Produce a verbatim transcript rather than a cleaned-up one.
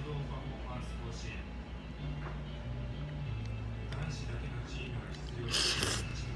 動パフォーマンス甲子園。男子だけのチームが出場している